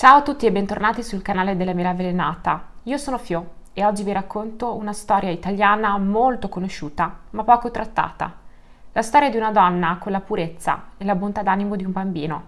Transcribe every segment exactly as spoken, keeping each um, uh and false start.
Ciao a tutti e bentornati sul canale della Mela Avvelenata. Io sono Fio e oggi vi racconto una storia italiana molto conosciuta ma poco trattata. La storia di una donna con la purezza e la bontà d'animo di un bambino.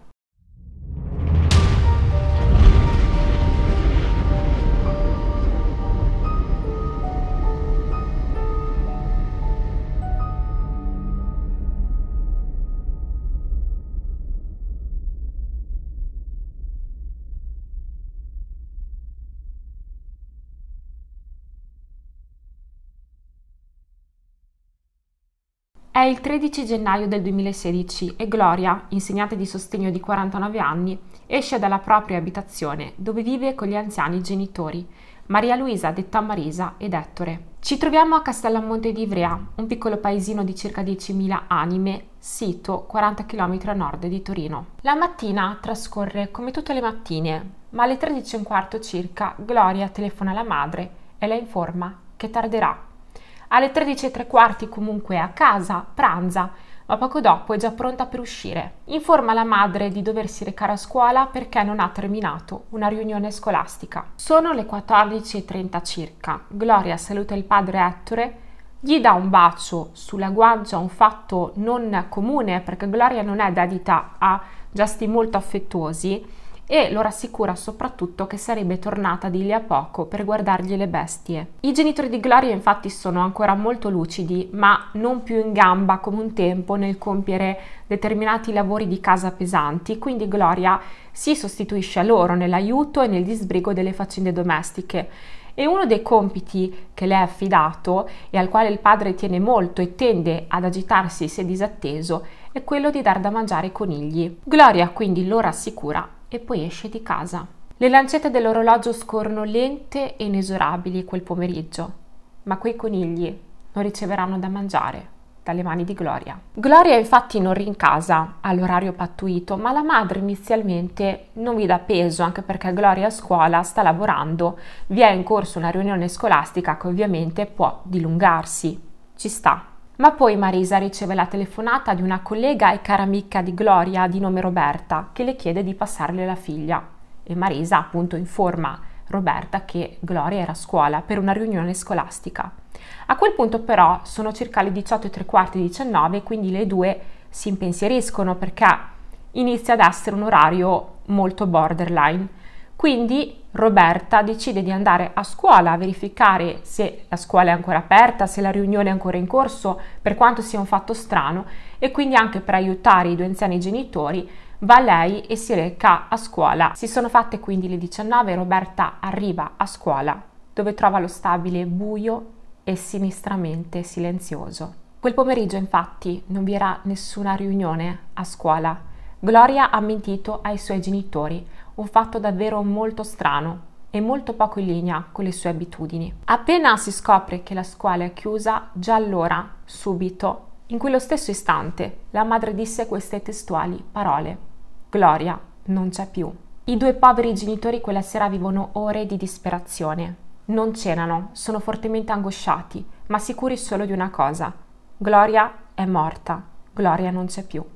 È il tredici gennaio del duemilasedici e Gloria, insegnante di sostegno di quarantanove anni, esce dalla propria abitazione dove vive con gli anziani genitori, Maria Luisa detta Marisa ed Ettore. Ci troviamo a Castellamonte di Ivrea, un piccolo paesino di circa diecimila anime, sito quaranta chilometri a nord di Torino. La mattina trascorre come tutte le mattine, ma alle tredici e un quarto circa Gloria telefona alla madre e la informa che tarderà. Alle tredici e tre quarti comunque è a casa, pranza, ma poco dopo è già pronta per uscire. Informa la madre di doversi recare a scuola perché non ha terminato una riunione scolastica. Sono le quattordici e trenta circa. Gloria saluta il padre Ettore, gli dà un bacio sulla guancia, un fatto non comune perché Gloria non è dedita a gesti molto affettuosi, e lo rassicura soprattutto che sarebbe tornata di lì a poco per guardargli le bestie. I genitori di Gloria infatti sono ancora molto lucidi, ma non più in gamba come un tempo nel compiere determinati lavori di casa pesanti, quindi Gloria si sostituisce a loro nell'aiuto e nel disbrigo delle faccende domestiche. E uno dei compiti che le è affidato e al quale il padre tiene molto e tende ad agitarsi se disatteso è quello di dar da mangiare ai conigli. Gloria quindi lo rassicura e poi esce di casa. Le lancette dell'orologio scorrono lente e inesorabili quel pomeriggio, ma quei conigli non riceveranno da mangiare dalle mani di Gloria. Gloria infatti non rincasa all'orario pattuito, ma la madre inizialmente non vi dà peso, anche perché Gloria a scuola sta lavorando, vi è in corso una riunione scolastica che ovviamente può dilungarsi, ci sta. Ma poi Marisa riceve la telefonata di una collega e cara amica di Gloria di nome Roberta che le chiede di passarle la figlia e Marisa appunto informa Roberta che Gloria era a scuola per una riunione scolastica. A quel punto però sono circa le diciotto e tre quarti, diciannove, quindi le due si impensieriscono perché inizia ad essere un orario molto borderline. Quindi Roberta decide di andare a scuola a verificare se la scuola è ancora aperta, se la riunione è ancora in corso, per quanto sia un fatto strano, e quindi anche per aiutare i due anziani genitori va lei e si reca a scuola. Si sono fatte quindi le diciannove, Roberta arriva a scuola dove trova lo stabile buio e sinistramente silenzioso. Quel pomeriggio infatti non vi era nessuna riunione a scuola. Gloria ha mentito ai suoi genitori, un fatto davvero molto strano e molto poco in linea con le sue abitudini. Appena si scopre che la scuola è chiusa, già allora, subito, in quello stesso istante, la madre disse queste testuali parole: Gloria non c'è più. I due poveri genitori quella sera vivono ore di disperazione. Non cenano, sono fortemente angosciati, ma sicuri solo di una cosa: Gloria è morta, Gloria non c'è più.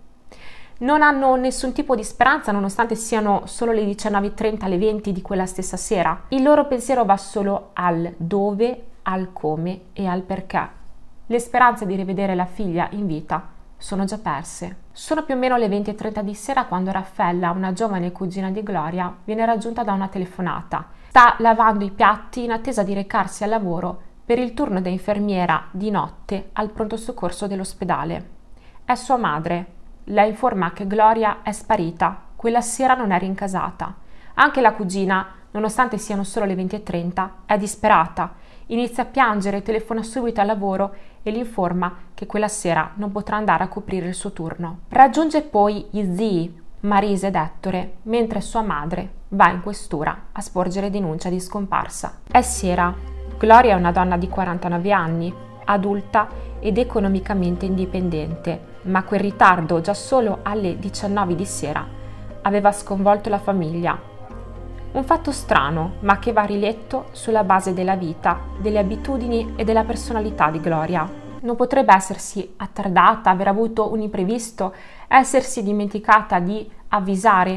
Non hanno nessun tipo di speranza nonostante siano solo le diciannove e trenta alle venti di quella stessa sera. Il loro pensiero va solo al dove, al come e al perché. Le speranze di rivedere la figlia in vita sono già perse. Sono più o meno le venti e trenta di sera quando Raffaella, una giovane cugina di Gloria, viene raggiunta da una telefonata. Sta lavando i piatti in attesa di recarsi al lavoro per il turno da infermiera di notte al pronto soccorso dell'ospedale. È sua madre. La informa che Gloria è sparita, quella sera non è rincasata. Anche la cugina, nonostante siano solo le venti e trenta, è disperata. Inizia a piangere, telefona subito al lavoro e li informa che quella sera non potrà andare a coprire il suo turno. Raggiunge poi gli zii, Marisa ed Ettore, mentre sua madre va in questura a sporgere denuncia di scomparsa. È sera. Gloria è una donna di quarantanove anni, adulta ed economicamente indipendente, ma quel ritardo già solo alle diciannove di sera aveva sconvolto la famiglia. Un fatto strano, ma che va riletto sulla base della vita, delle abitudini e della personalità di Gloria. Non potrebbe essersi attardata, aver avuto un imprevisto, essersi dimenticata di avvisare,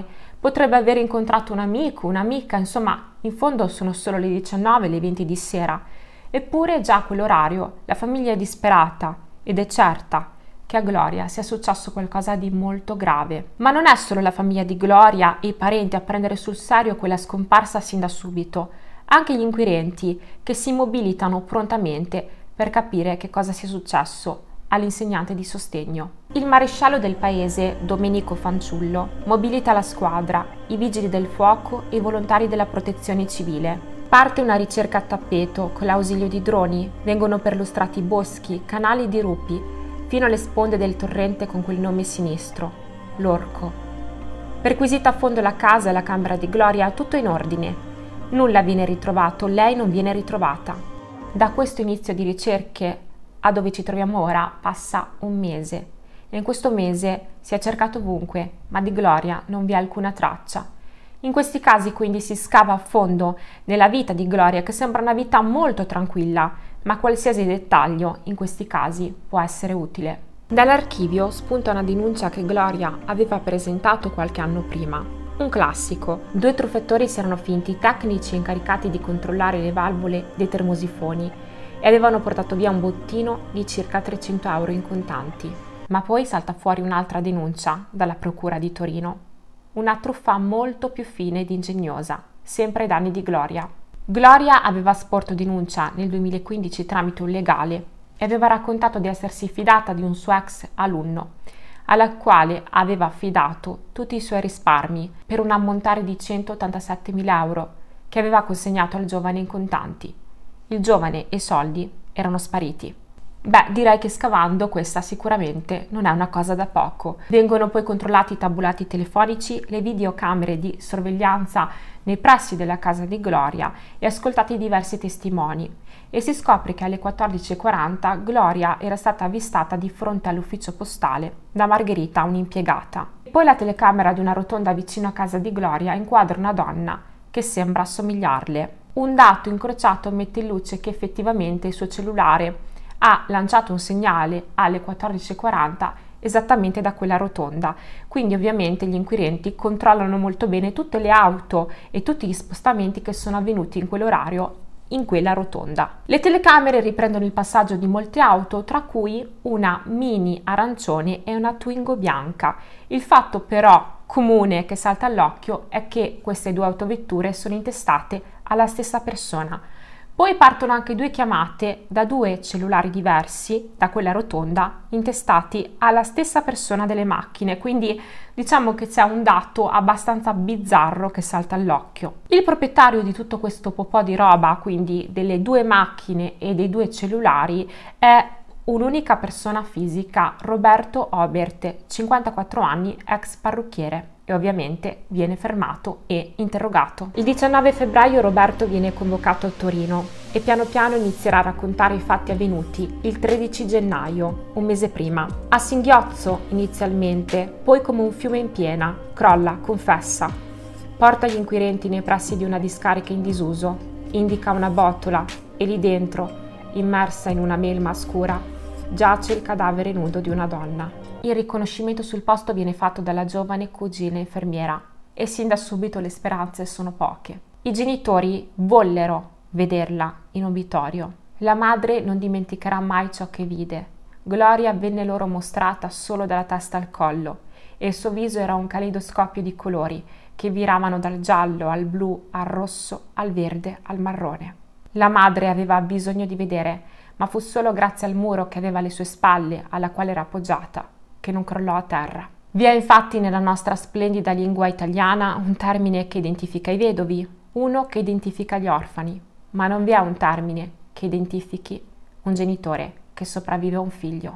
Potrebbe aver incontrato un amico, un'amica, insomma, in fondo sono solo le diciannove, le venti di sera. Eppure già a quell'orario la famiglia è disperata ed è certa che a Gloria sia successo qualcosa di molto grave. Ma non è solo la famiglia di Gloria e i parenti a prendere sul serio quella scomparsa sin da subito, anche gli inquirenti che si mobilitano prontamente per capire che cosa sia successo all'insegnante di sostegno. Il maresciallo del paese, Domenico Fanciullo, mobilita la squadra, i vigili del fuoco e i volontari della protezione civile. Parte una ricerca a tappeto con l'ausilio di droni, vengono perlustrati boschi, canali di rupi, fino alle sponde del torrente con quel nome sinistro, l'Orco. Perquisita a fondo la casa e la camera di Gloria, tutto in ordine. Nulla viene ritrovato, lei non viene ritrovata. Da questo inizio di ricerche a dove ci troviamo ora passa un mese e in questo mese si è cercato ovunque, ma di Gloria non vi è alcuna traccia. In questi casi quindi si scava a fondo nella vita di Gloria, che sembra una vita molto tranquilla, ma qualsiasi dettaglio in questi casi può essere utile. Dall'archivio spunta una denuncia che Gloria aveva presentato qualche anno prima. Un classico. Due truffetori si erano finti tecnici incaricati di controllare le valvole dei termosifoni e avevano portato via un bottino di circa trecento euro in contanti. Ma poi salta fuori un'altra denuncia dalla Procura di Torino. Una truffa molto più fine ed ingegnosa, sempre ai danni di Gloria. Gloria aveva sporto denuncia nel duemilaquindici tramite un legale e aveva raccontato di essersi fidata di un suo ex alunno, alla quale aveva affidato tutti i suoi risparmi per un ammontare di centottantasettemila euro che aveva consegnato al giovane in contanti. Il giovane e i soldi erano spariti. Beh, direi che scavando questa sicuramente non è una cosa da poco. Vengono poi controllati i tabulati telefonici, le videocamere di sorveglianza nei pressi della casa di Gloria e ascoltati diversi testimoni e si scopre che alle quattordici e quaranta Gloria era stata avvistata di fronte all'ufficio postale da Margherita, un'impiegata. Poi la telecamera di una rotonda vicino a casa di Gloria inquadra una donna che sembra assomigliarle. Un dato incrociato mette in luce che effettivamente il suo cellulare ha lanciato un segnale alle quattordici e quaranta esattamente da quella rotonda, quindi ovviamente gli inquirenti controllano molto bene tutte le auto e tutti gli spostamenti che sono avvenuti in quell'orario in quella rotonda. Le telecamere riprendono il passaggio di molte auto, tra cui una Mini arancione e una Twingo bianca. Il fatto però comune che salta all'occhio è che queste due autovetture sono intestate alla stessa persona. Poi partono anche due chiamate da due cellulari diversi, da quella rotonda, intestati alla stessa persona delle macchine, quindi diciamo che c'è un dato abbastanza bizzarro che salta all'occhio. Il proprietario di tutto questo popò di roba, quindi delle due macchine e dei due cellulari, è un'unica persona fisica, Roberto Obert, cinquantaquattro anni, ex parrucchiere. E ovviamente viene fermato e interrogato. Il diciannove febbraio Roberto viene convocato a Torino e piano piano inizierà a raccontare i fatti avvenuti il tredici gennaio, un mese prima. A singhiozzo inizialmente, poi come un fiume in piena, crolla, confessa. Porta gli inquirenti nei pressi di una discarica in disuso, indica una botola e lì dentro, immersa in una melma scura, giace il cadavere nudo di una donna. Il riconoscimento sul posto viene fatto dalla giovane cugina infermiera e sin da subito le speranze sono poche. I genitori vollero vederla in obitorio. La madre non dimenticherà mai ciò che vide. Gloria venne loro mostrata solo dalla testa al collo e il suo viso era un caleidoscopio di colori che viravano dal giallo al blu, al rosso, al verde, al marrone. La madre aveva bisogno di vedere, ma fu solo grazie al muro che aveva alle sue spalle, alla quale era appoggiata, che non crollò a terra. Vi è infatti nella nostra splendida lingua italiana un termine che identifica i vedovi, uno che identifica gli orfani, ma non vi è un termine che identifichi un genitore che sopravvive a un figlio.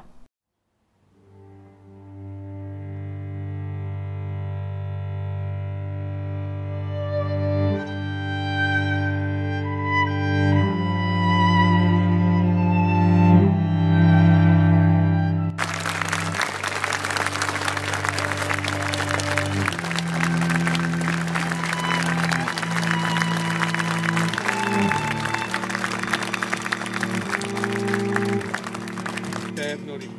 Non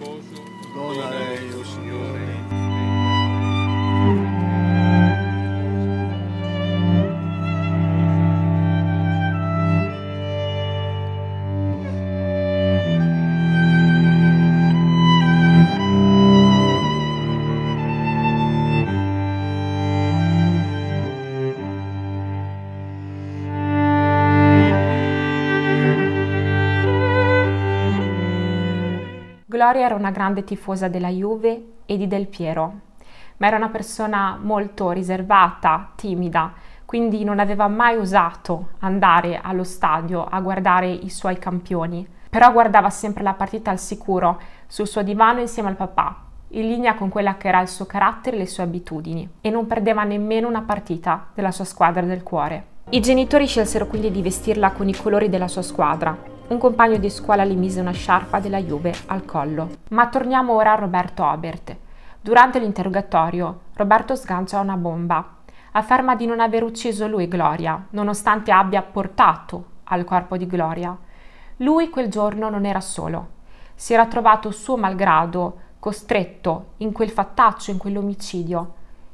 Gloria era una grande tifosa della Juve e di Del Piero, ma era una persona molto riservata, timida, quindi non aveva mai osato andare allo stadio a guardare i suoi campioni, però guardava sempre la partita al sicuro sul suo divano insieme al papà, in linea con quella che era il suo carattere e le sue abitudini, e non perdeva nemmeno una partita della sua squadra del cuore. I genitori scelsero quindi di vestirla con i colori della sua squadra. Un compagno di scuola le mise una sciarpa della Juve al collo. Ma torniamo ora a Roberto Obert. Durante l'interrogatorio, Roberto sgancia una bomba. Afferma di non aver ucciso lui Gloria, nonostante abbia portato al corpo di Gloria. Lui quel giorno non era solo. Si era trovato suo malgrado costretto in quel fattaccio, in quell'omicidio,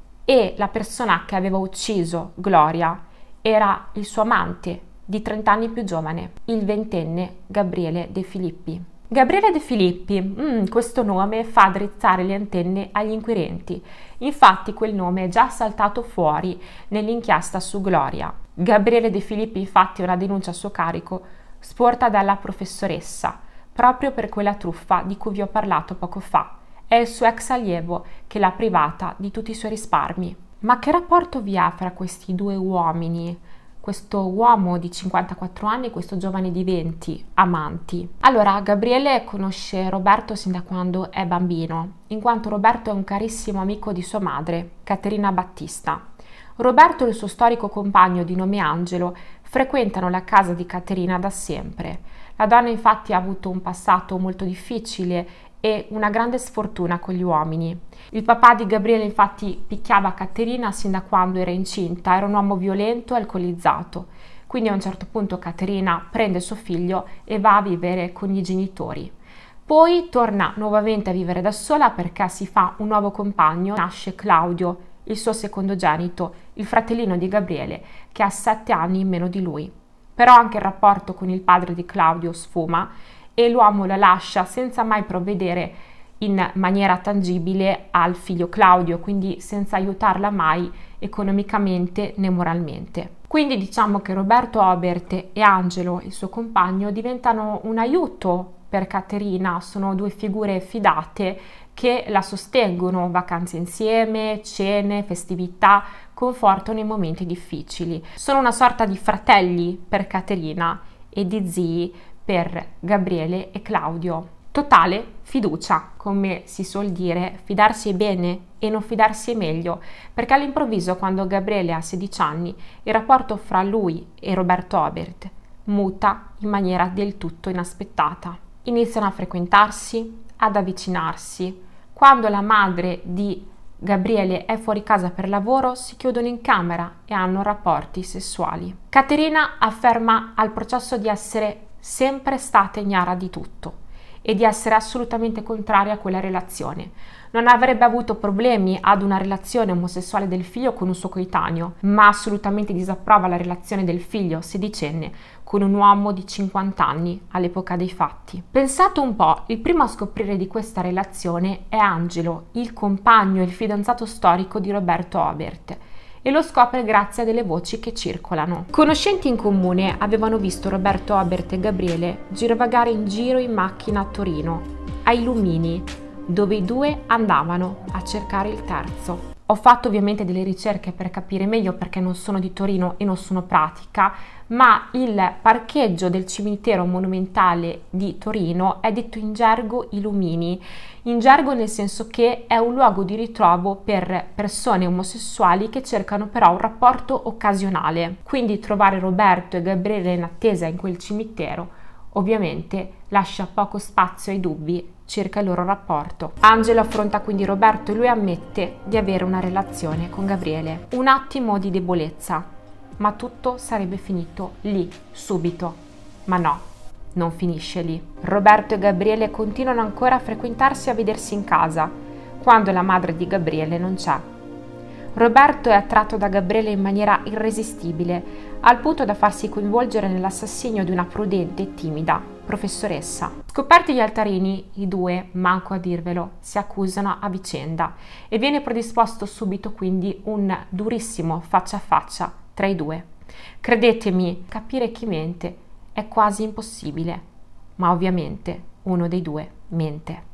e la persona che aveva ucciso Gloria era il suo amante di trenta anni più giovane, il ventenne Gabriele De Filippi. Gabriele De Filippi, mm, questo nome fa drizzare le antenne agli inquirenti. Infatti quel nome è già saltato fuori nell'inchiesta su Gloria. Gabriele De Filippi infatti ha una denuncia a suo carico sporta dalla professoressa, proprio per quella truffa di cui vi ho parlato poco fa. È il suo ex allievo che l'ha privata di tutti i suoi risparmi. Ma che rapporto vi ha fra questi due uomini? Questo uomo di cinquantaquattro anni e questo giovane di venti, amanti. Allora, Gabriele conosce Roberto sin da quando è bambino, in quanto Roberto è un carissimo amico di sua madre, Caterina Battista. Roberto e il suo storico compagno di nome Angelo frequentano la casa di Caterina da sempre. La donna infatti ha avuto un passato molto difficile e una grande sfortuna con gli uomini. Il papà di Gabriele infatti picchiava Caterina sin da quando era incinta, era un uomo violento e alcolizzato. Quindi a un certo punto Caterina prende suo figlio e va a vivere con i genitori. Poi torna nuovamente a vivere da sola perché si fa un nuovo compagno, nasce Claudio, il suo secondogenito, il fratellino di Gabriele, che ha sette anni in meno di lui. Però anche il rapporto con il padre di Claudio sfuma e l'uomo la lascia senza mai provvedere in maniera tangibile al figlio Claudio, quindi senza aiutarla mai economicamente né moralmente. Quindi diciamo che Roberto Obert e Angelo, il suo compagno, diventano un aiuto per Caterina, sono due figure fidate che la sostengono, vacanze insieme, cene, festività, conforto nei momenti difficili. Sono una sorta di fratelli per Caterina e di zii per Gabriele e Claudio. Totale fiducia, come si suol dire, fidarsi è bene e non fidarsi è meglio, perché all'improvviso quando Gabriele ha sedici anni il rapporto fra lui e Roberto Obert muta in maniera del tutto inaspettata. Iniziano a frequentarsi, ad avvicinarsi. Quando la madre di Gabriele è fuori casa per lavoro, si chiudono in camera e hanno rapporti sessuali. Caterina afferma al processo di essere sempre stata ignara di tutto e di essere assolutamente contraria a quella relazione. Non avrebbe avuto problemi ad una relazione omosessuale del figlio con un suo coetaneo, ma assolutamente disapprova la relazione del figlio sedicenne con un uomo di cinquanta anni all'epoca dei fatti. Pensate un po', il primo a scoprire di questa relazione è Angelo, il compagno e il fidanzato storico di Roberto Obert, e lo scopre grazie a delle voci che circolano. Conoscenti in comune avevano visto Roberto Obert e Gabriele girovagare in giro in macchina a Torino, ai Lumini, dove i due andavano a cercare il terzo. Ho fatto ovviamente delle ricerche per capire meglio perché non sono di Torino e non sono pratica, ma il parcheggio del cimitero monumentale di Torino è detto in gergo i Lumini, in gergo nel senso che è un luogo di ritrovo per persone omosessuali che cercano però un rapporto occasionale. Quindi trovare Roberto e Gabriele in attesa in quel cimitero ovviamente lascia poco spazio ai dubbi circa il loro rapporto. Angelo affronta quindi Roberto e lui ammette di avere una relazione con Gabriele. Un attimo di debolezza, ma tutto sarebbe finito lì, subito. Ma no, non finisce lì. Roberto e Gabriele continuano ancora a frequentarsi e a vedersi in casa, quando la madre di Gabriele non c'è. Roberto è attratto da Gabriele in maniera irresistibile, al punto da farsi coinvolgere nell'assassinio di una prudente e timida professoressa. Scoperti gli altarini, i due, manco a dirvelo, si accusano a vicenda e viene predisposto subito quindi un durissimo faccia a faccia tra i due. Credetemi, capire chi mente è quasi impossibile, ma ovviamente uno dei due mente.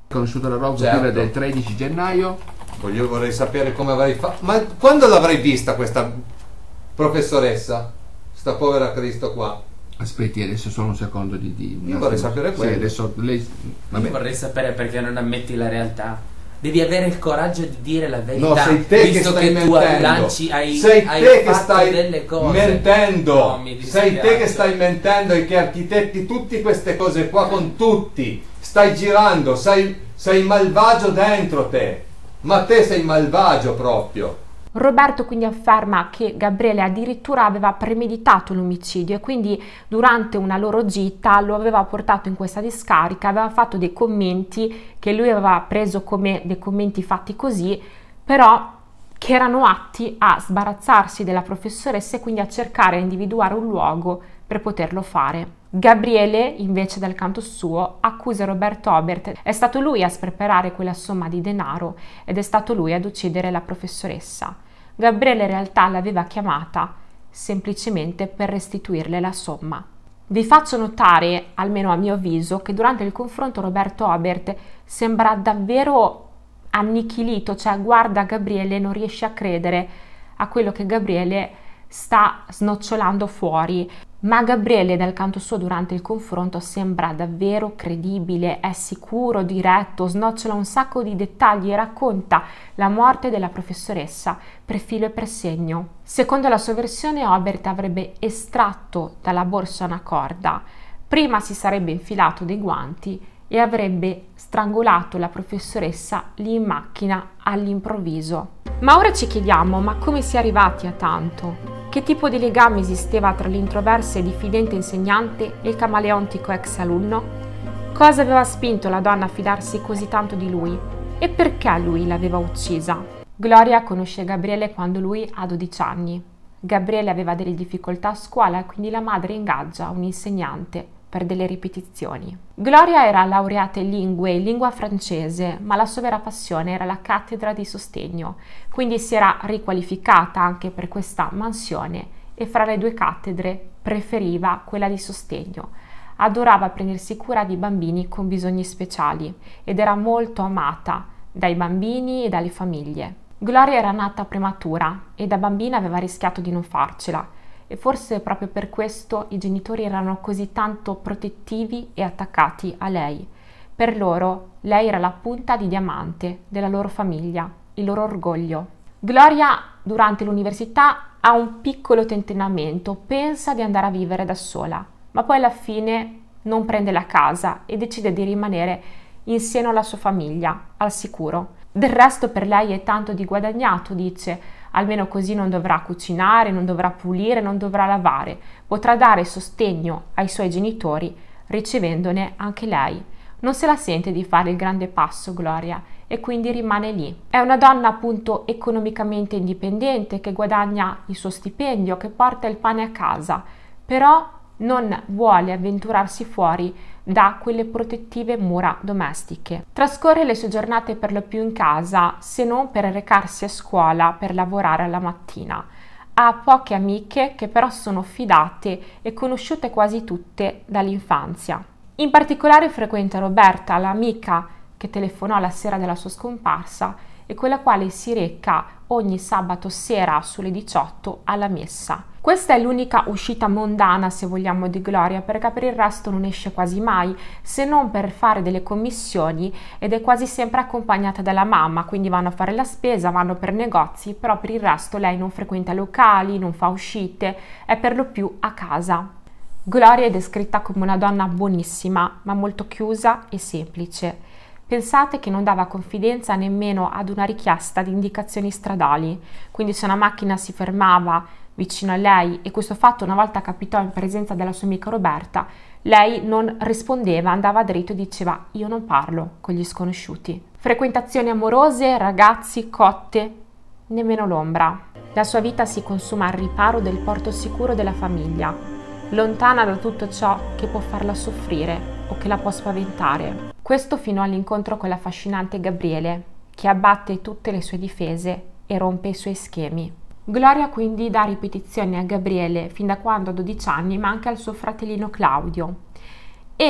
Conosciuto la Rose Certo. del tredici gennaio. Voglio, vorrei sapere come avrei fatto. Ma quando l'avrei vista questa professoressa? Sta povera Cristo qua. Aspetti adesso solo un secondo di... di Io vorrei sapere sì, quello. adesso lei... Vabbè. Io vorrei sapere perché non ammetti la realtà. Devi avere il coraggio di dire la verità. No, sei te che visto stai che tu mentendo. lanci, hai, sei hai te che fatto stai delle cose. mentendo. No, mi sei dispiace. te che stai mentendo e che architetti tutte queste cose qua con tutti. Stai girando, sei, sei malvagio dentro te. Ma te sei malvagio proprio. Roberto quindi afferma che Gabriele addirittura aveva premeditato l'omicidio e quindi durante una loro gita lo aveva portato in questa discarica, aveva fatto dei commenti che lui aveva preso come dei commenti fatti così, però che erano atti a sbarazzarsi della professoressa e quindi a cercare di individuare un luogo per poterlo fare. Gabriele, invece, dal canto suo, accusa Roberto Obert. È stato lui a sperperare quella somma di denaro ed è stato lui ad uccidere la professoressa. Gabriele in realtà l'aveva chiamata semplicemente per restituirle la somma. Vi faccio notare, almeno a mio avviso, che durante il confronto Roberto Obert sembra davvero annichilito, cioè guarda Gabriele e non riesce a credere a quello che Gabriele sta snocciolando fuori. Ma Gabriele dal canto suo durante il confronto sembra davvero credibile, è sicuro, diretto, snocciola un sacco di dettagli e racconta la morte della professoressa per filo e per segno. Secondo la sua versione, Obert avrebbe estratto dalla borsa una corda, prima si sarebbe infilato dei guanti e avrebbe strangolato la professoressa lì in macchina all'improvviso. Ma ora ci chiediamo, ma come si è arrivati a tanto? Che tipo di legame esisteva tra l'introversa e diffidente insegnante e il camaleontico ex alunno? Cosa aveva spinto la donna a fidarsi così tanto di lui? E perché lui l'aveva uccisa? Gloria conosce Gabriele quando lui ha dodici anni. Gabriele aveva delle difficoltà a scuola e quindi la madre ingaggia un insegnante per delle ripetizioni. Gloria era laureata in lingue, in lingua francese, ma la sua vera passione era la cattedra di sostegno, quindi si era riqualificata anche per questa mansione e fra le due cattedre preferiva quella di sostegno. Adorava prendersi cura di bambini con bisogni speciali ed era molto amata dai bambini e dalle famiglie. Gloria era nata prematura e da bambina aveva rischiato di non farcela. E forse proprio per questo i genitori erano così tanto protettivi e attaccati a lei. Per loro, lei era la punta di diamante della loro famiglia, il loro orgoglio. Gloria, durante l'università, ha un piccolo tentennamento, pensa di andare a vivere da sola, ma poi alla fine non prende la casa e decide di rimanere in seno alla sua famiglia, al sicuro. Del resto per lei è tanto di guadagnato, dice, almeno così non dovrà cucinare, non dovrà pulire, non dovrà lavare, potrà dare sostegno ai suoi genitori ricevendone anche lei. Non se la sente di fare il grande passo, Gloria, e quindi rimane lì. È una donna appunto economicamente indipendente, che guadagna il suo stipendio, che porta il pane a casa, però non vuole avventurarsi fuori da quelle protettive mura domestiche. Trascorre le sue giornate per lo più in casa, se non per recarsi a scuola per lavorare alla mattina. Ha poche amiche che però sono fidate e conosciute quasi tutte dall'infanzia. In particolare frequenta Roberta, l'amica che telefonò la sera della sua scomparsa e con la quale si reca ogni sabato sera sulle diciotto alla messa. Questa è l'unica uscita mondana, se vogliamo, di Gloria, perché per il resto non esce quasi mai, se non per fare delle commissioni, ed è quasi sempre accompagnata dalla mamma, quindi vanno a fare la spesa, vanno per negozi, però per il resto lei non frequenta locali, non fa uscite, è per lo più a casa. Gloria è descritta come una donna buonissima, ma molto chiusa e semplice. Pensate che non dava confidenza nemmeno ad una richiesta di indicazioni stradali, quindi se una macchina si fermava vicino a lei, e questo fatto una volta capitò in presenza della sua amica Roberta, lei non rispondeva, andava dritto e diceva: io non parlo con gli sconosciuti. Frequentazioni amorose, ragazzi, cotte, nemmeno l'ombra. La sua vita si consuma al riparo del porto sicuro della famiglia, lontana da tutto ciò che può farla soffrire o che la può spaventare. Questo fino all'incontro con l'affascinante Gabriele, che abbatte tutte le sue difese e rompe i suoi schemi. Gloria quindi dà ripetizioni a Gabriele fin da quando ha dodici anni, ma anche al suo fratellino Claudio. E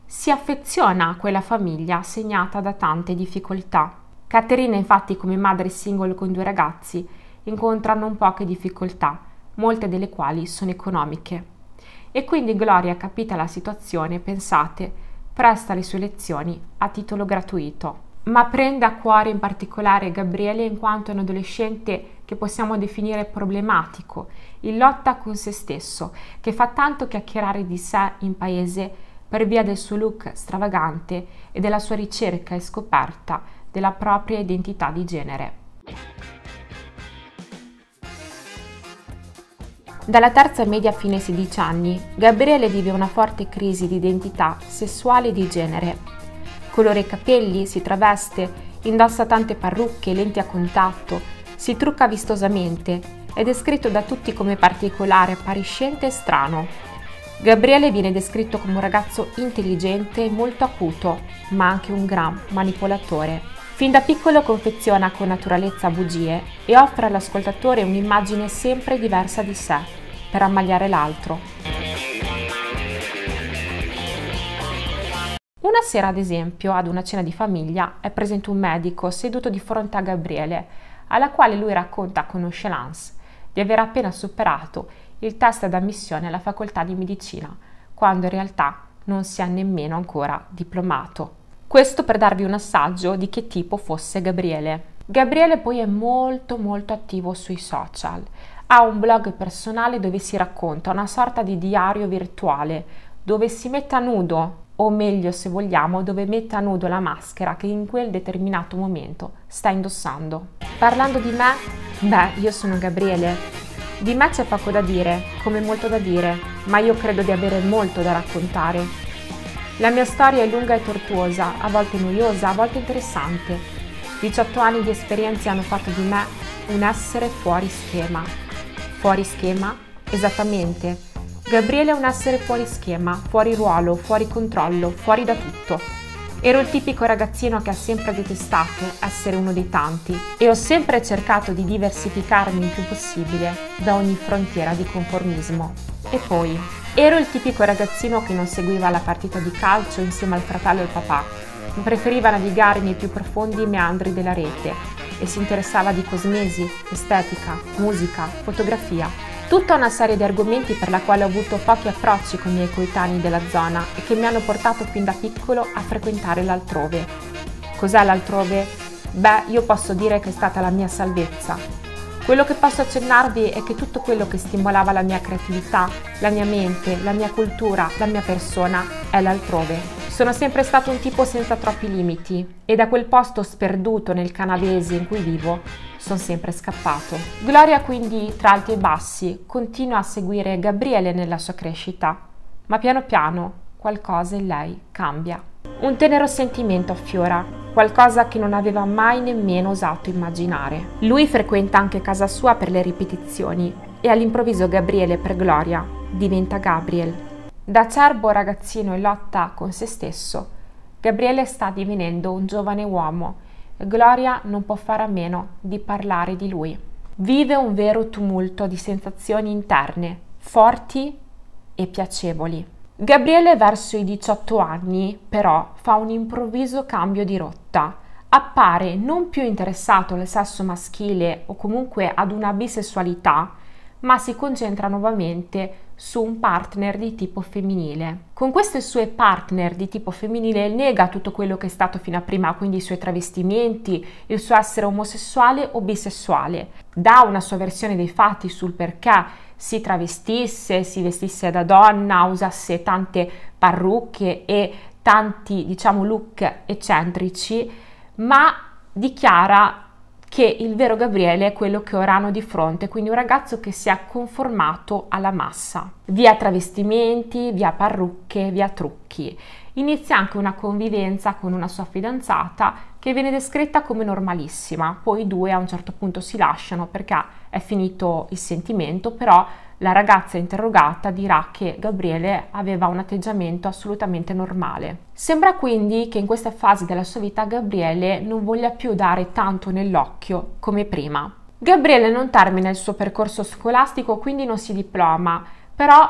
Si affeziona a quella famiglia segnata da tante difficoltà. Caterina, infatti, come madre single con due ragazzi, incontra non poche difficoltà, molte delle quali sono economiche. E quindi Gloria, capita la situazione, pensate, presta le sue lezioni a titolo gratuito. Ma prende a cuore in particolare Gabriele in quanto è un adolescente che possiamo definire problematico, in lotta con se stesso, che fa tanto chiacchierare di sé in paese per via del suo look stravagante e della sua ricerca e scoperta della propria identità di genere. Dalla terza media fine sedici anni, Gabriele vive una forte crisi di identità sessuale e di genere. Colora i capelli, si traveste, indossa tante parrucche e lenti a contatto, si trucca vistosamente ed è descritto da tutti come particolare, appariscente e strano. Gabriele viene descritto come un ragazzo intelligente e molto acuto, ma anche un gran manipolatore. Fin da piccolo confeziona con naturalezza bugie e offre all'ascoltatore un'immagine sempre diversa di sé, per ammaliare l'altro. Una sera, ad esempio, ad una cena di famiglia, è presente un medico seduto di fronte a Gabriele, alla quale lui racconta con nonchalance di aver appena superato il test d'ammissione alla facoltà di medicina, quando in realtà non si è nemmeno ancora diplomato. Questo per darvi un assaggio di che tipo fosse Gabriele. Gabriele poi è molto molto attivo sui social. Ha un blog personale dove si racconta, una sorta di diario virtuale, dove si mette a nudo, o meglio se vogliamo, dove mette a nudo la maschera che in quel determinato momento sta indossando. Parlando di me, beh, io sono Gabriele. Di me c'è poco da dire, come molto da dire, ma io credo di avere molto da raccontare. La mia storia è lunga e tortuosa, a volte noiosa, a volte interessante. diciotto anni di esperienze hanno fatto di me un essere fuori schema. Fuori schema? Esattamente. Gabriele è un essere fuori schema, fuori ruolo, fuori controllo, fuori da tutto. Ero il tipico ragazzino che ha sempre detestato essere uno dei tanti e ho sempre cercato di diversificarmi il più possibile da ogni frontiera di conformismo. E poi, ero il tipico ragazzino che non seguiva la partita di calcio insieme al fratello e al papà, ma preferiva navigare nei più profondi meandri della rete e si interessava di cosmesi, estetica, musica, fotografia. Tutta una serie di argomenti per la quale ho avuto pochi approcci con i miei coetanei della zona e che mi hanno portato fin da piccolo a frequentare l'altrove. Cos'è l'altrove? Beh, io posso dire che è stata la mia salvezza. Quello che posso accennarvi è che tutto quello che stimolava la mia creatività, la mia mente, la mia cultura, la mia persona è l'altrove. Sono sempre stato un tipo senza troppi limiti e da quel posto sperduto nel canavese in cui vivo sono sempre scappato. Gloria quindi, tra alti e bassi, continua a seguire Gabriele nella sua crescita, ma piano piano qualcosa in lei cambia. Un tenero sentimento affiora, qualcosa che non aveva mai nemmeno osato immaginare. Lui frequenta anche casa sua per le ripetizioni e all'improvviso Gabriele per Gloria diventa Gabriel. Da acerbo ragazzino in lotta con se stesso, Gabriele sta divenendo un giovane uomo e Gloria non può fare a meno di parlare di lui. Vive un vero tumulto di sensazioni interne, forti e piacevoli. Gabriele verso i diciotto anni, però, fa un improvviso cambio di rotta. Appare non più interessato al sesso maschile o comunque ad una bisessualità, ma si concentra nuovamente su un partner di tipo femminile. Con queste sue partner di tipo femminile nega tutto quello che è stato fino a prima, quindi i suoi travestimenti, il suo essere omosessuale o bisessuale. Dà una sua versione dei fatti sul perché si travestisse, si vestisse da donna, usasse tante parrucche e tanti, diciamo, look eccentrici, ma dichiara che il vero Gabriele è quello che ora hanno di fronte, quindi un ragazzo che si è conformato alla massa, via travestimenti, via parrucche, via trucchi. Inizia anche una convivenza con una sua fidanzata che viene descritta come normalissima, poi i due a un certo punto si lasciano perché è finito il sentimento, però la ragazza interrogata dirà che Gabriele aveva un atteggiamento assolutamente normale. Sembra quindi che in questa fase della sua vita Gabriele non voglia più dare tanto nell'occhio come prima. Gabriele non termina il suo percorso scolastico, quindi non si diploma, però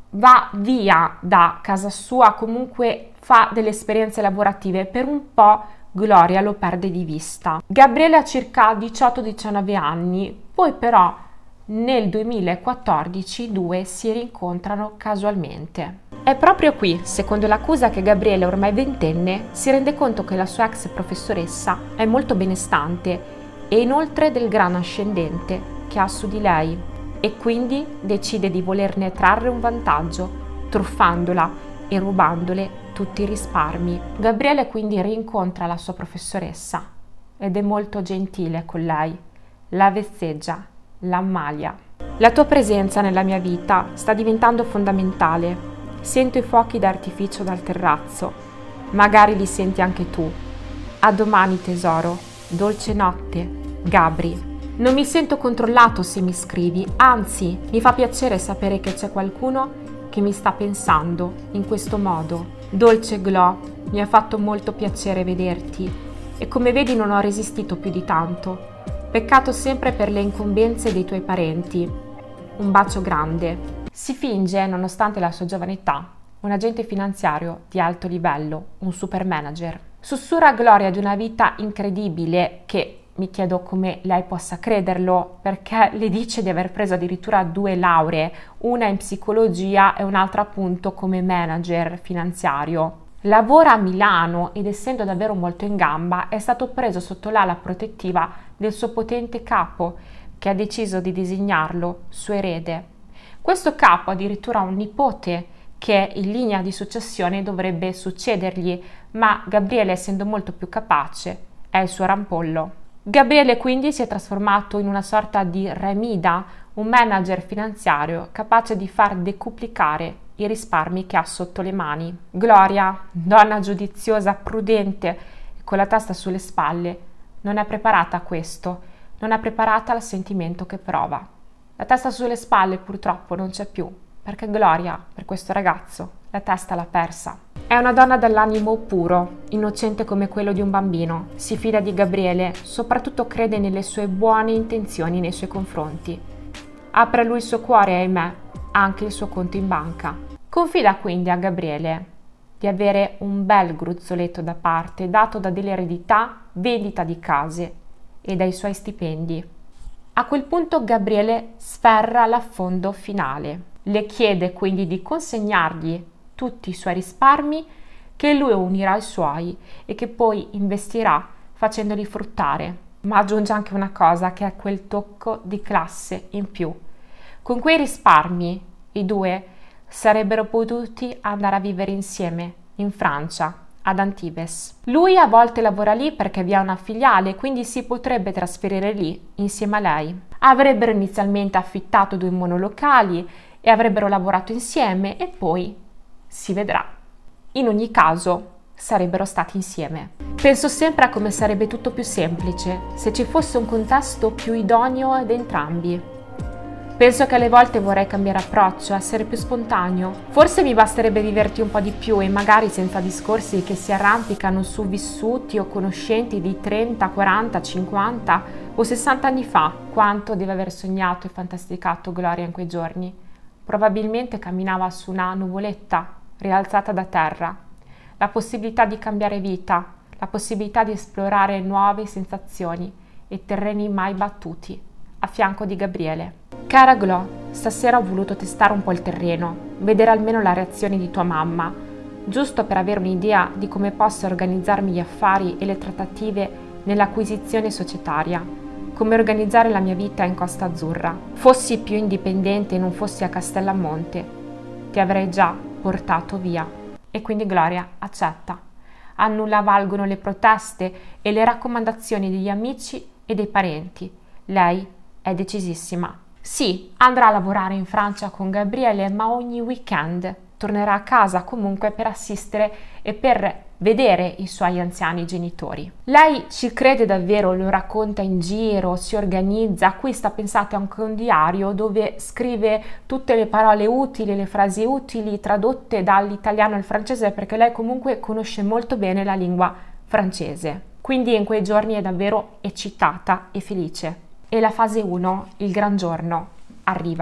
va via da casa sua, comunque fa delle esperienze lavorative, per un po' Gloria lo perde di vista. Gabriele ha circa diciotto diciannove anni, poi però nel duemilaquattordici i due si rincontrano casualmente. È proprio qui, secondo l'accusa, che Gabriele, ormai ventenne, si rende conto che la sua ex professoressa è molto benestante e inoltre del grano ascendente che ha su di lei, e quindi decide di volerne trarre un vantaggio, truffandola e rubandole tutti i risparmi. Gabriele quindi rincontra la sua professoressa ed è molto gentile con lei, la vezzeggia, la ammalia. La tua presenza nella mia vita sta diventando fondamentale. Sento i fuochi d'artificio dal terrazzo, magari li senti anche tu. A domani tesoro, dolce notte, Gabri. Non mi sento controllato se mi scrivi, anzi mi fa piacere sapere che c'è qualcuno che mi sta pensando in questo modo. Dolce Glo, mi ha fatto molto piacere vederti e come vedi non ho resistito più di tanto. Peccato sempre per le incombenze dei tuoi parenti. Un bacio grande. Si finge, nonostante la sua giovane età, un agente finanziario di alto livello, un super manager. Sussurra a Gloria di una vita incredibile che mi chiedo come lei possa crederlo, perché le dice di aver preso addirittura due lauree, una in psicologia e un'altra appunto come manager finanziario. Lavora a Milano ed essendo davvero molto in gamba è stato preso sotto l'ala protettiva del suo potente capo, che ha deciso di designarlo suo erede. Questo capo addirittura ha un nipote che in linea di successione dovrebbe succedergli, ma Gabriele, essendo molto più capace, è il suo rampollo. Gabriele quindi si è trasformato in una sorta di re Mida, un manager finanziario capace di far decuplicare i risparmi che ha sotto le mani. Gloria, donna giudiziosa, prudente e con la testa sulle spalle, non è preparata a questo, non è preparata al sentimento che prova. La testa sulle spalle purtroppo non c'è più, perché Gloria, per questo ragazzo, la testa l'ha persa. È una donna dall'animo puro, innocente come quello di un bambino, si fida di Gabriele, soprattutto crede nelle sue buone intenzioni nei suoi confronti. Apre a lui il suo cuore e, ahimè, anche il suo conto in banca. Confida quindi a Gabriele di avere un bel gruzzoletto da parte dato da delle eredità, vendita di case e dai suoi stipendi. A quel punto Gabriele sferra l'affondo finale. Le chiede quindi di consegnargli tutti i suoi risparmi che lui unirà ai suoi e che poi investirà facendoli fruttare. Ma aggiunge anche una cosa che è quel tocco di classe in più. Con quei risparmi i due sarebbero potuti andare a vivere insieme in Francia, ad Antibes. Lui a volte lavora lì perché vi ha una filiale, quindi si potrebbe trasferire lì insieme a lei. Avrebbero inizialmente affittato due monolocali e avrebbero lavorato insieme e poi si vedrà. In ogni caso sarebbero stati insieme. Penso sempre a come sarebbe tutto più semplice se ci fosse un contesto più idoneo ad entrambi. Penso che alle volte vorrei cambiare approccio, essere più spontaneo. Forse mi basterebbe viverti un po' di più e magari senza discorsi che si arrampicano su vissuti o conoscenti di trenta, quaranta, cinquanta o sessanta anni fa. Quanto deve aver sognato e fantasticato Gloria in quei giorni. Probabilmente camminava su una nuvoletta rialzata da terra. La possibilità di cambiare vita, la possibilità di esplorare nuove sensazioni e terreni mai battuti, a fianco di Gabriele. Cara Glo, stasera ho voluto testare un po' il terreno, vedere almeno la reazione di tua mamma, giusto per avere un'idea di come possa organizzarmi gli affari e le trattative nell'acquisizione societaria, come organizzare la mia vita in Costa Azzurra. Fossi più indipendente e non fossi a Castellamonte, ti avrei già portato via. E quindi Gloria accetta. A nulla valgono le proteste e le raccomandazioni degli amici e dei parenti. Lei è decisissima. Sì, andrà a lavorare in Francia con Gabriele, ma ogni weekend tornerà a casa comunque per assistere e per vedere i suoi anziani genitori. Lei ci crede davvero, lo racconta in giro, si organizza, acquista, pensate, anche un diario dove scrive tutte le parole utili, le frasi utili tradotte dall'italiano al francese, perché lei comunque conosce molto bene la lingua francese. Quindi in quei giorni è davvero eccitata e felice. E la fase uno, il gran giorno, arriva.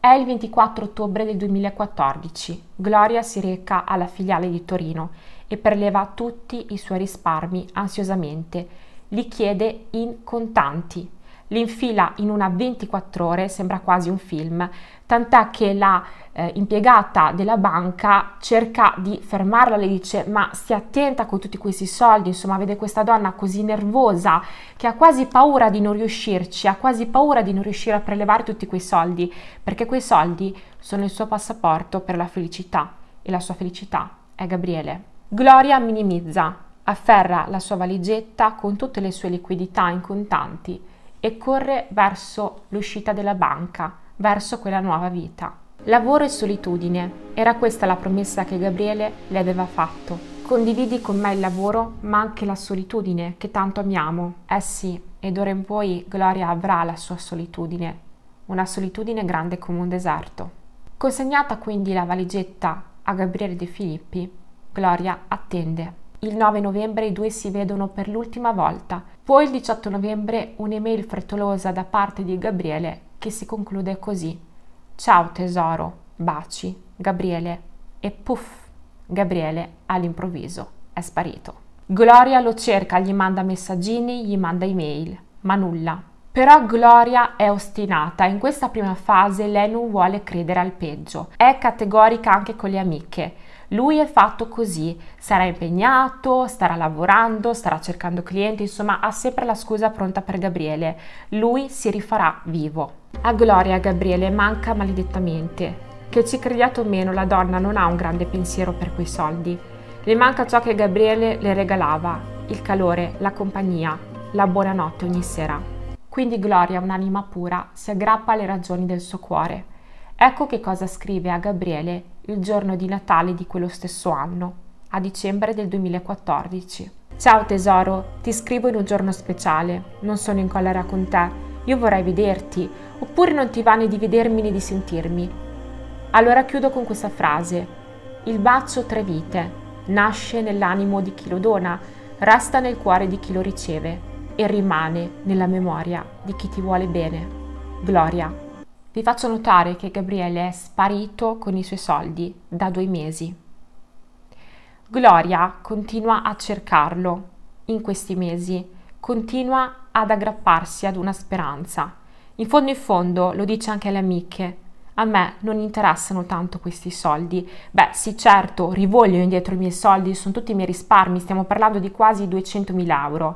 È il ventiquattro ottobre del duemilaquattordici. Gloria si reca alla filiale di Torino e preleva tutti i suoi risparmi ansiosamente. Li chiede in contanti. Li infila in una ventiquattro ore, sembra quasi un film, tant'è che la eh, impiegata della banca cerca di fermarla, le dice ma stia attenta con tutti questi soldi, insomma vede questa donna così nervosa che ha quasi paura di non riuscirci, ha quasi paura di non riuscire a prelevare tutti quei soldi, perché quei soldi sono il suo passaporto per la felicità e la sua felicità è Gabriele. Gloria minimizza, afferra la sua valigetta con tutte le sue liquidità in contanti e corre verso l'uscita della banca, verso quella nuova vita. Lavoro e solitudine, era questa la promessa che Gabriele le aveva fatto. Condividi con me il lavoro, ma anche la solitudine che tanto amiamo. Eh sì, e d'ora in poi Gloria avrà la sua solitudine, una solitudine grande come un deserto. Consegnata quindi la valigetta a Gabriele De Filippi, Gloria attende. Il nove novembre i due si vedono per l'ultima volta, poi il diciotto novembre un'email frettolosa da parte di Gabriele che si conclude così: ciao tesoro, baci, Gabriele. E puff, Gabriele all'improvviso è sparito. Gloria lo cerca, gli manda messaggini, gli manda email, ma nulla. Però Gloria è ostinata, in questa prima fase lei non vuole credere al peggio, è categorica anche con le amiche. Lui è fatto così, sarà impegnato, starà lavorando, starà cercando clienti, insomma ha sempre la scusa pronta per Gabriele. Lui si rifarà vivo. A Gloria Gabriele manca maledettamente. Che ci crediate o meno, la donna non ha un grande pensiero per quei soldi. Le manca ciò che Gabriele le regalava, il calore, la compagnia, la buonanotte ogni sera. Quindi Gloria, un'anima pura, si aggrappa alle ragioni del suo cuore. Ecco che cosa scrive a Gabriele il giorno di Natale di quello stesso anno, a dicembre del duemilaquattordici. Ciao tesoro, ti scrivo in un giorno speciale, non sono in collera con te, io vorrei vederti, oppure non ti va né di vedermi né di sentirmi. Allora chiudo con questa frase: il bacio tre vite, nasce nell'animo di chi lo dona, resta nel cuore di chi lo riceve e rimane nella memoria di chi ti vuole bene. Gloria. Vi faccio notare che Gabriele è sparito con i suoi soldi da due mesi. Gloria continua a cercarlo in questi mesi, continua ad aggrapparsi ad una speranza. In fondo in fondo, lo dice anche alle amiche, a me non interessano tanto questi soldi. Beh sì certo, rivoglio indietro i miei soldi, sono tutti i miei risparmi, stiamo parlando di quasi duecentomila euro.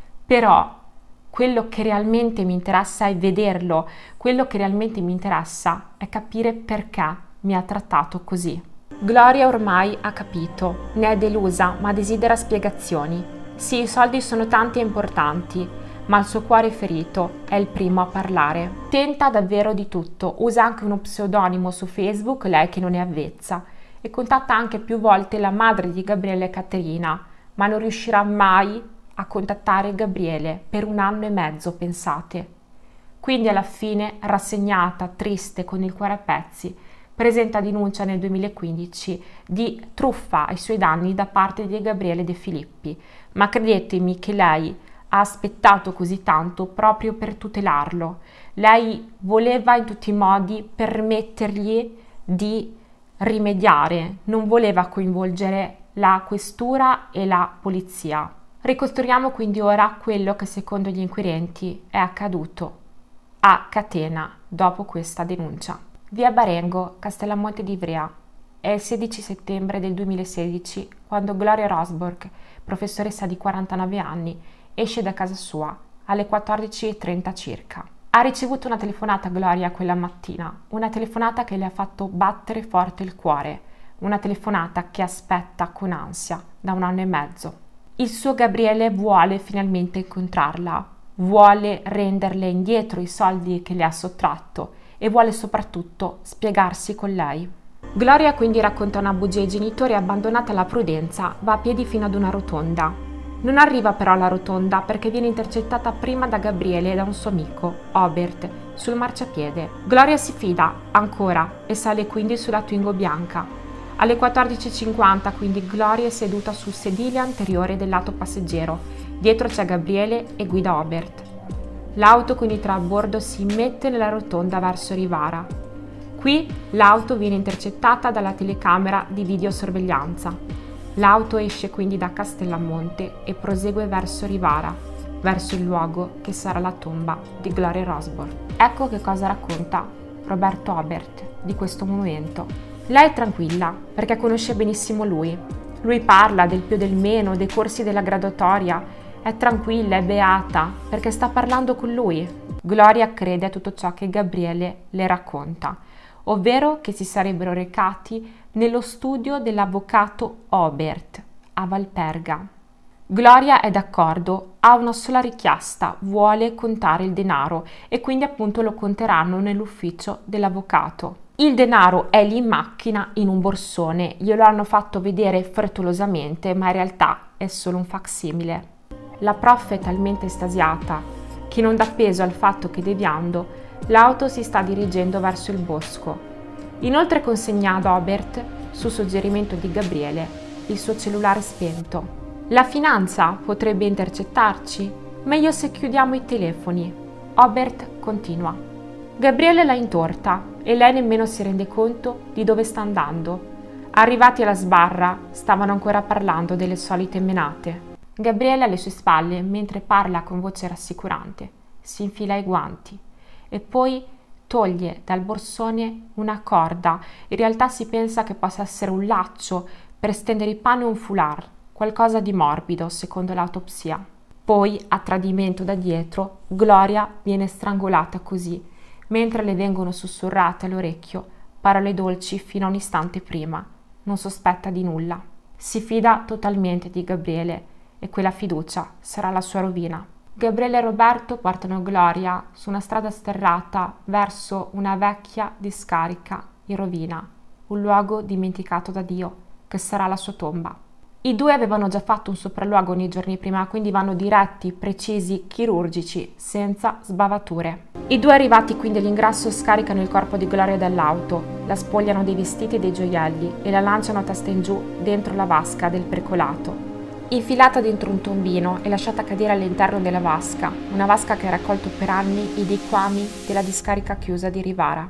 Però quello che realmente mi interessa è vederlo, quello che realmente mi interessa è capire perché mi ha trattato così. Gloria ormai ha capito, ne è delusa, ma desidera spiegazioni. Sì, i soldi sono tanti e importanti, ma il suo cuore ferito è il primo a parlare. Tenta davvero di tutto, usa anche uno pseudonimo su Facebook, lei che non è avvezza, e contatta anche più volte la madre di Gabriele, Caterina, ma non riuscirà mai a contattare Gabriele per un anno e mezzo, pensate. Quindi alla fine, rassegnata, triste, con il cuore a pezzi, presenta denuncia nel duemilaquindici di truffa ai suoi danni da parte di Gabriele De Filippi. Ma credetemi che lei ha aspettato così tanto proprio per tutelarlo. Lei voleva in tutti i modi permettergli di rimediare, non voleva coinvolgere la questura e la polizia. Ricostruiamo quindi ora quello che secondo gli inquirenti è accaduto a Catena dopo questa denuncia. Via Barengo, Castellamonte d'Ivrea. È il sedici settembre del duemilasedici quando Gloria Rosburg, professoressa di quarantanove anni, esce da casa sua alle quattordici e trenta circa. Ha ricevuto una telefonata Gloria quella mattina, una telefonata che le ha fatto battere forte il cuore, una telefonata che aspetta con ansia da un anno e mezzo. Il suo Gabriele vuole finalmente incontrarla, vuole renderle indietro i soldi che le ha sottratto e vuole soprattutto spiegarsi con lei. Gloria quindi racconta una bugia ai genitori e, abbandonata la prudenza, va a piedi fino ad una rotonda. Non arriva però alla rotonda perché viene intercettata prima da Gabriele e da un suo amico, Obert, sul marciapiede. Gloria si fida ancora e sale quindi sulla Twingo bianca. Alle quattordici e cinquanta quindi Gloria è seduta sul sedile anteriore del lato passeggero, dietro c'è Gabriele e guida Obert. L'auto con i tre a bordo si mette nella rotonda verso Rivara. Qui l'auto viene intercettata dalla telecamera di videosorveglianza. L'auto esce quindi da Castellamonte e prosegue verso Rivara, verso il luogo che sarà la tomba di Gloria Rossborough. Ecco che cosa racconta Roberto Obert di questo momento. Lei è tranquilla perché conosce benissimo lui. Lui parla del più e del meno, dei corsi della graduatoria. È tranquilla, è beata perché sta parlando con lui. Gloria crede a tutto ciò che Gabriele le racconta, ovvero che si sarebbero recati nello studio dell'avvocato Obert a Valperga. Gloria è d'accordo, ha una sola richiesta, vuole contare il denaro e quindi appunto lo conteranno nell'ufficio dell'avvocato. Il denaro è lì in macchina, in un borsone, glielo hanno fatto vedere frettolosamente, ma in realtà è solo un facsimile. La prof è talmente estasiata che non dà peso al fatto che deviando l'auto si sta dirigendo verso il bosco. Inoltre consegna ad Obert, su suggerimento di Gabriele, il suo cellulare spento. La finanza potrebbe intercettarci? Meglio se chiudiamo i telefoni. Obert continua. Gabriele la intorta e lei nemmeno si rende conto di dove sta andando. Arrivati alla sbarra, stavano ancora parlando delle solite menate. Gabriele alle sue spalle, mentre parla con voce rassicurante, si infila i guanti e poi toglie dal borsone una corda. In realtà si pensa che possa essere un laccio per stendere i panni o un foulard, qualcosa di morbido secondo l'autopsia. Poi, a tradimento da dietro, Gloria viene strangolata così, mentre le vengono sussurrate all'orecchio parole dolci fino a un istante prima. Non sospetta di nulla. Si fida totalmente di Gabriele e quella fiducia sarà la sua rovina. Gabriele e Roberto portano Gloria su una strada sterrata verso una vecchia discarica in rovina, un luogo dimenticato da Dio, che sarà la sua tomba. I due avevano già fatto un sopralluogo nei giorni prima, quindi vanno diretti, precisi, chirurgici, senza sbavature. I due arrivati quindi all'ingresso scaricano il corpo di Gloria dall'auto, la spogliano dei vestiti e dei gioielli e la lanciano a testa in giù dentro la vasca del precolato. Infilata dentro un tombino e lasciata cadere all'interno della vasca, una vasca che ha raccolto per anni i liquami della discarica chiusa di Rivara.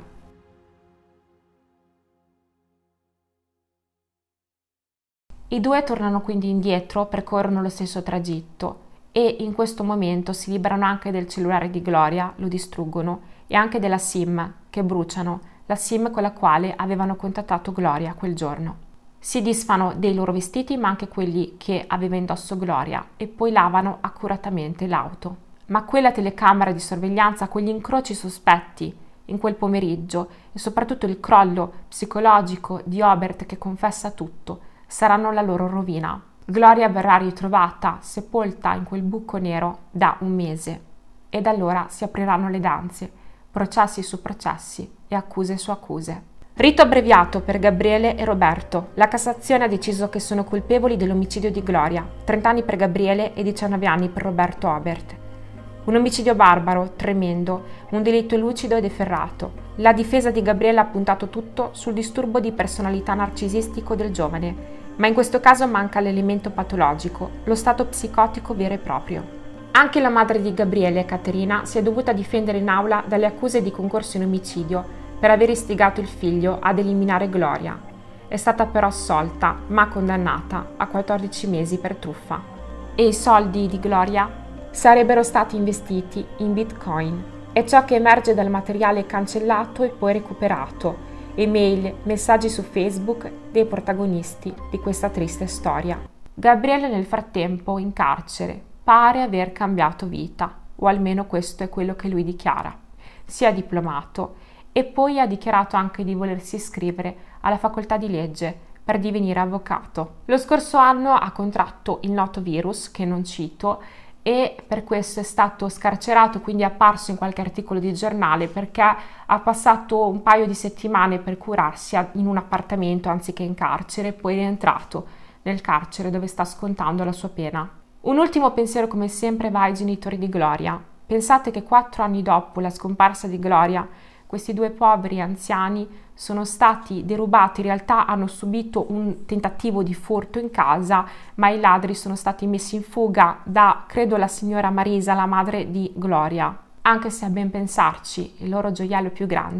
I due tornano quindi indietro, percorrono lo stesso tragitto e in questo momento si liberano anche del cellulare di Gloria, lo distruggono, e anche della SIM, che bruciano, la SIM con la quale avevano contattato Gloria quel giorno. Si disfano dei loro vestiti, ma anche quelli che aveva indosso Gloria, e poi lavano accuratamente l'auto. Ma quella telecamera di sorveglianza, quegli incroci sospetti in quel pomeriggio e soprattutto il crollo psicologico di Obert che confessa tutto, saranno la loro rovina. Gloria verrà ritrovata sepolta in quel buco nero da un mese e da allora si apriranno le danze, processi su processi e accuse su accuse. Rito abbreviato per Gabriele e Roberto. La Cassazione ha deciso che sono colpevoli dell'omicidio di Gloria, trenta anni per Gabriele e diciannove anni per Roberto Obert. Un omicidio barbaro, tremendo, un delitto lucido ed efferrato. La difesa di Gabriele ha puntato tutto sul disturbo di personalità narcisistico del giovane, ma in questo caso manca l'elemento patologico, lo stato psicotico vero e proprio. Anche la madre di Gabriele, Caterina, si è dovuta difendere in aula dalle accuse di concorso in omicidio per aver istigato il figlio ad eliminare Gloria. È stata però assolta, ma condannata a quattordici mesi per truffa. E i soldi di Gloria sarebbero stati investiti in Bitcoin. È ciò che emerge dal materiale cancellato e poi recuperato, email, messaggi su Facebook dei protagonisti di questa triste storia. Gabriele nel frattempo in carcere pare aver cambiato vita, o almeno questo è quello che lui dichiara. Si è diplomato e poi ha dichiarato anche di volersi iscrivere alla facoltà di legge per divenire avvocato. Lo scorso anno ha contratto il noto virus, che non cito, e per questo è stato scarcerato, quindi è apparso in qualche articolo di giornale perché ha passato un paio di settimane per curarsi in un appartamento anziché in carcere, poi è rientrato nel carcere dove sta scontando la sua pena. Un ultimo pensiero come sempre va ai genitori di Gloria. Pensate che quattro anni dopo la scomparsa di Gloria questi due poveri anziani sono stati derubati, in realtà hanno subito un tentativo di furto in casa, ma i ladri sono stati messi in fuga da, credo, la signora Marisa, la madre di Gloria. Anche se a ben pensarci, il loro gioiello più grande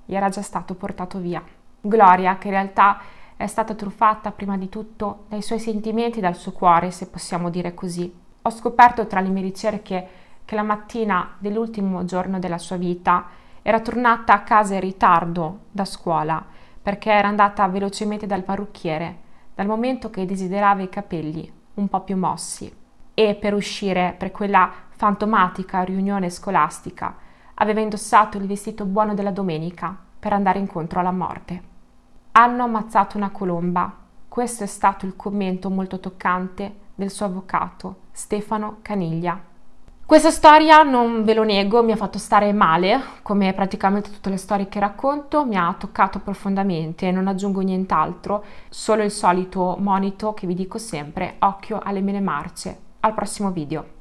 gli era già stato portato via. Gloria, che in realtà è stata truffata prima di tutto dai suoi sentimenti e dal suo cuore, se possiamo dire così. Ho scoperto tra le mie ricerche che la mattina dell'ultimo giorno della sua vita era tornata a casa in ritardo da scuola perché era andata velocemente dal parrucchiere, dal momento che desiderava i capelli un po' più mossi, e per uscire per quella fantomatica riunione scolastica aveva indossato il vestito buono della domenica per andare incontro alla morte. Hanno ammazzato una colomba. Questo è stato il commento molto toccante del suo avvocato, Stefano Caniglia. Questa storia, non ve lo nego, mi ha fatto stare male, come praticamente tutte le storie che racconto, mi ha toccato profondamente, non aggiungo nient'altro, solo il solito monito che vi dico sempre: occhio alle mele marce. Al prossimo video.